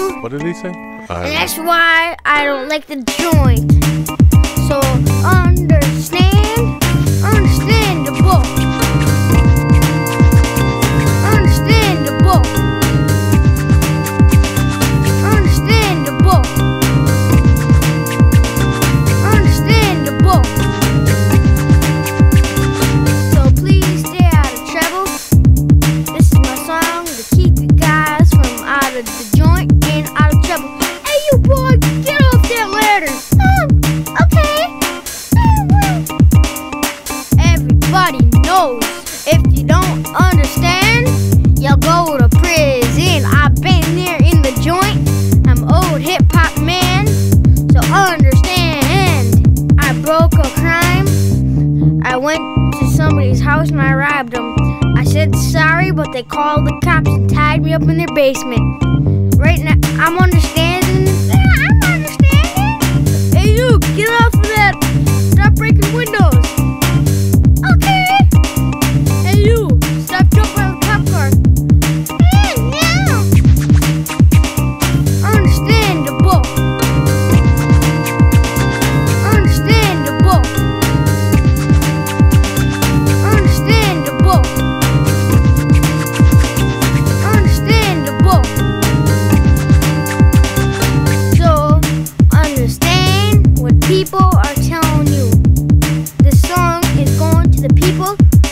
trouble. What did he say? And that's why I don't like the joint. So understand, understandable. Understandable. Understandable. Understandable. So please stay out of trouble. This is my song to keep you guys from out of the joint and out of trouble. Hey, you boy, get off that ladder. Okay. Everybody knows if you don't understand, you'll go to prison. I've been there in the joint. I'm old hip hop man, so understand. I broke a crime. I went to somebody's house and I robbed them. I said sorry, but they called the cops and tied me up in their basement. Right now, I'm understanding. Yeah, I'm understanding. Hey, you, get off of that. Stop breaking windows. Okay. Hey, you, stop jumping on the cop car. No. Understandable. Understandable. Understandable. Understandable. So, understand what people are telling you. This song is going to the people